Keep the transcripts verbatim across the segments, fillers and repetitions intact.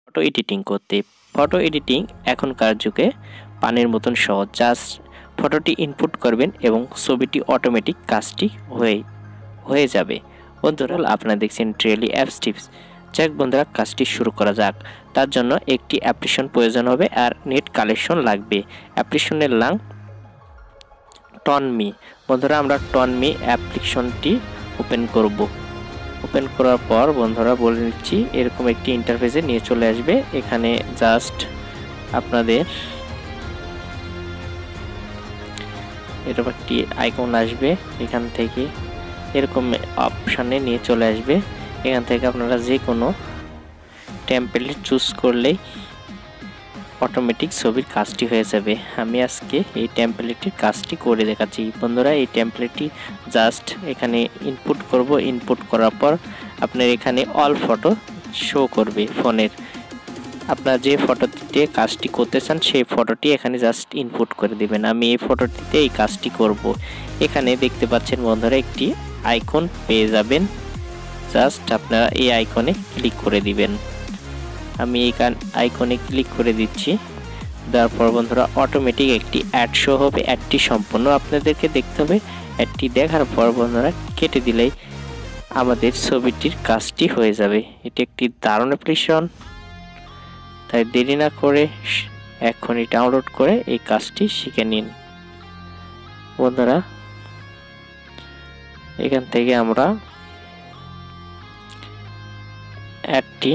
Photo editing করতে। Photo editing এখনকার যুগে পানির মতন সহজ। জাস্ট ফটোটি ইনপুট করবেন এবং ছবিটি অটোমেটিক কাজটি হয়ে হয়ে যাবে। বন্ধুরা আপনারা দেখছেন ডেইলি অ্যাপস টিপস। যাক বন্ধুরা, কাজটি শুরু করা যাক। তার জন্য একটি অ্যাপ্লিকেশন প্রয়োজন হবে আর নেট কানেকশন লাগবে। অ্যাপ্লিকেশনের নাম টনমি। বন্ধুরা আমরা টনমি অ্যাপ্লিকেশনটি ওপেন করব। ওপেন করার পর বন্ধুরা বলে দিচ্ছি, এরকম একটি ইন্টারফেসে নিয়ে চলে আসবে। এখানে জাস্ট আপনাদের এরকম একটি আইকন আসবে, এখান থেকে এরকম অপশানে নিয়ে চলে আসবে। এখান থেকে আপনারা যে কোনো টেমপ্লেট চুজ করলেই অটোমেটিক ছবির কাজটি হয়ে যাবে। আমি আজকে এই টেমপ্লেটের কাজটি করে দেখাচ্ছি। বন্ধুরা এই টেমপ্লেটটি জাস্ট এখানে ইনপুট করব। ইনপুট করার পর আপনার এখানে অল ফটো শো করবে ফোনের। আপনার যে ফটোটিতে কাজটি করতে চান সেই ফটোটি এখানে জাস্ট ইনপুট করে দিবেন। আমি এই ফটোটিতে এই কাজটি করব। এখানে দেখতে পাচ্ছেন বন্ধুরা একটি আইকন পেয়ে যাবেন। জাস্ট আপনারা এই আইকনে ক্লিক করে দিবেন। আমি এই আইকনে ক্লিক করে দিচ্ছি। তারপর বন্ধুরা অটোমেটিক একটি অ্যাড শো হবে। অ্যাডটি সম্পূর্ণ আপনাদেরকে দেখতে হবে। অ্যাডটি দেখার পর বন্ধুরা কেটে দিলেই আমাদের ছবিটির কাজটি হয়ে যাবে। এটি একটি দারুণ অ্যাপ্লিকেশন, তাই দেরি না করে এখনই ডাউনলোড করে এই কাজটি শিখে নিন। বন্ধুরা এখান থেকে আমরা অ্যাডটি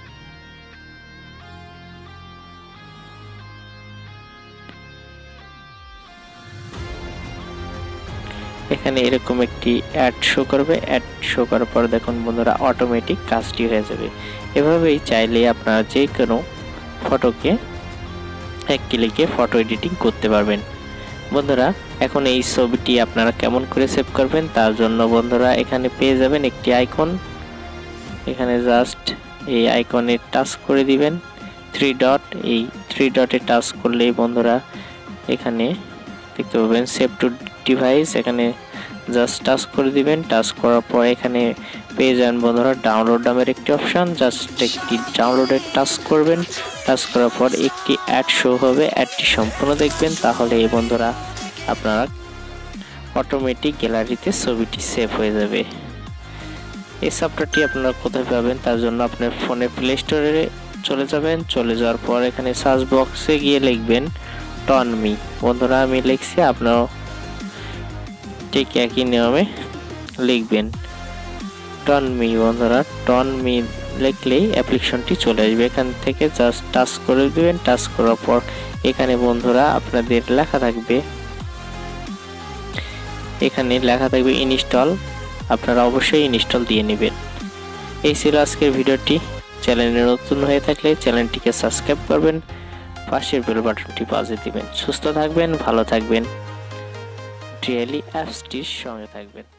এখানে এরকম একটি অ্যাড শো করবে। অ্যাড শো করার পর দেখুন বন্ধুরা অটোমেটিক কাজটি হয়ে যাবে। এভাবেই চাইলে আপনারা যে কোনো ফটোকে এক ক্লিকে ফটো এডিটিং করতে পারবেন। বন্ধুরা এখন এই ছবিটি আপনারা কেমন করে সেভ করবেন তার জন্য বন্ধুরা এখানে পেয়ে যাবেন একটি আইকন। এখানে জাস্ট এই আইকনে টাচ করে দিবেন থ্রি ডট। এই থ্রি ডটে টাচ করলেই বন্ধুরা এখানে দেখতে পাবেন সেভ টু ডিভাইস। এখানে জাস্ট টাচ করে দিবেন। টাচ করার পর এখানে পেয়ে যান বন্ধুরা ডাউনলোড নামের একটি অপশান। জাস্ট একটি ডাউনলোডে টাচ করবেন। টাচ করার পর একটি অ্যাড শো হবে। অ্যাডটি সম্পূর্ণ দেখবেন, তাহলে এই বন্ধুরা আপনারা অটোমেটিক গ্যালারিতে ছবিটি সেভ হয়ে যাবে। এই সফটওয়্যারটি আপনারা কোথায় পাবেন তার জন্য আপনার ফোনে প্লে স্টোরে চলে যাবেন। চলে যাওয়ার পর এখানে সার্চ বক্সে গিয়ে লিখবেন টনমি। বন্ধুরা আমি লিখছি, আপনারাও ঠিক একই নিয়মে লিখবেন টনমি। বন্ধুরা টনমি লিখলেই অ্যাপ্লিকেশনটি চলে আসবে। এখান থেকে জাস্ট টাচ করে দিবেন। টাচ করার পর এখানে বন্ধুরা আপনাদের লেখা থাকবে, এখানে লেখা থাকবে ইনস্টল। আপনারা অবশ্যই ইনস্টল দিয়ে নেবেন। এই ছিল আজকের ভিডিওটি। চ্যানেলে নতুন হয়ে থাকলে চ্যানেলটিকে সাবস্ক্রাইব করবেন, পাশের বেল বাটনটি বাজিয়ে দিবেন। সুস্থ থাকবেন, ভালো থাকবেন, ডেইলি অ্যাপসটির সঙ্গে থাকবেন।